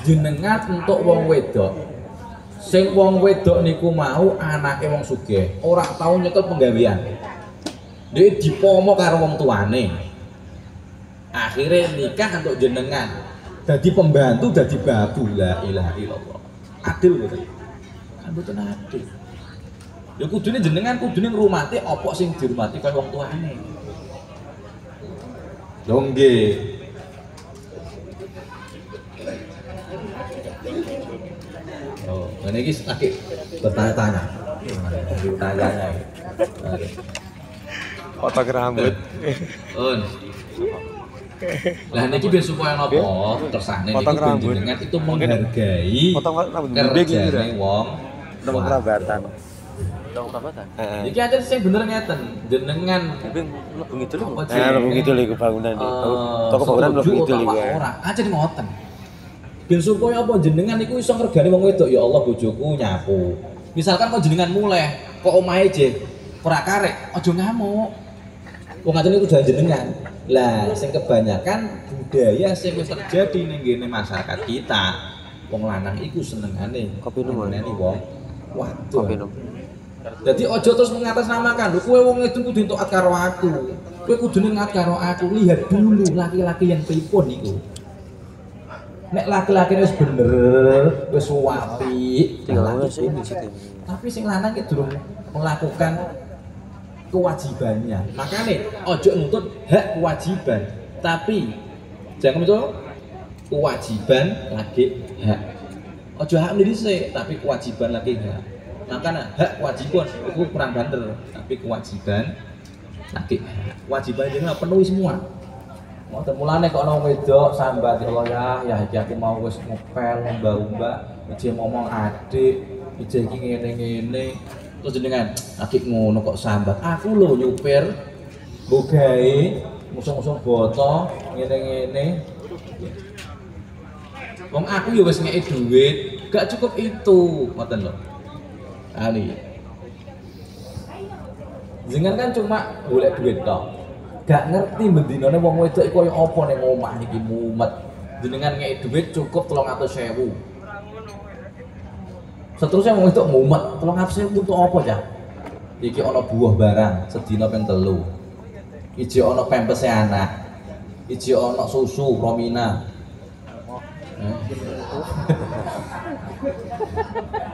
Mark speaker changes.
Speaker 1: jenengan untuk wong wedok. Sing wong wedok niku mau anake wong sugih, ora tau nyekel penggawean. Dia dipomo karo wong tuane. Akhirnya nikah untuk jenengan. Dadi pembantu, dadi babu. La ilaha illallah. Adil boten? Kan boten adil. Ya kudune jenengan kudune ngrumati apa sing dihormati kaya wong tuane. Lho nggih. Oh, ini lagi bertanya-tanya. Bertanya-tanya.
Speaker 2: Potong rambut.
Speaker 1: Lah niki ben supaya napa? Kersane
Speaker 2: potong
Speaker 1: niku
Speaker 2: rambut
Speaker 1: jenengan itu menghargai
Speaker 2: potong rambut
Speaker 1: kerjane wong
Speaker 2: potong kerabatan.
Speaker 3: Dong perabatan.
Speaker 1: Iki aja sing bener ngeten, jenengan
Speaker 2: Tapi mlebu ngidul iku.
Speaker 1: Apa,
Speaker 2: Mlebu ngidul iku bangunan iki. Toko bangunan mlebu ngidul iku.
Speaker 1: Ora, aja ngoten. Ben supaya apa jenengan iku iso ngregani wong wedok, ya Allah bojoku nyapu. Misalkan kok jenengan mulai kok omahe je ora karek, aja ngamuk. Wong ngaten iku jalan jenengan. Lah sing kebanyakan budaya sing wis terjadi ning ngene masyarakat kita. Wong lanang iku senengane
Speaker 2: kopi numone
Speaker 1: wong waduh.
Speaker 2: Kopi num.
Speaker 1: Jadi ojo terus mengatasnamakan, lho kowe wong itu kudu entuk karo aku. Kowe kudu ngat karo aku, lihat dulu laki-laki yang pripun iku. Nek laki-laki wis bener, wis apik,
Speaker 2: Tinggal wis ini sih.
Speaker 1: tapi sing lanang ki durung melakukan kewajibannya. Makanya ojo nuntut hak kewajiban, tapi jangan itu kewajiban lagi hak. Ojo hak dhisik, tapi kewajiban lagi hak. Makanya hak kewajiban itu kurang banter, tapi kewajiban lagi kewajiban jenengan penuhi semua. Mau temulane kok ono wedok sambat ya Allah ya iki aku mau wis ngepel mbak-mbak, iki ngomong adik, iki ngene-ngene. Terus jenengan lagi ngono kok sambat. Aku lho nyupir mbok gawe musuh-musuh boto ngene-ngene. Wong aku ya wis ngeki duit, gak cukup itu, ngoten lho. Ali. Jenengan kan cuma golek duit tok. Gak ngerti bendinane wong wedok iku koyo apa ning omah iki mumet. Jenengan ngeki duit cukup 300.000. Seterusnya wong wedok mumet, 300.000 untuk apa ya? Iki ana buah barang sedina ping 3. Iki ana pempese anak. Iki ana susu Romina.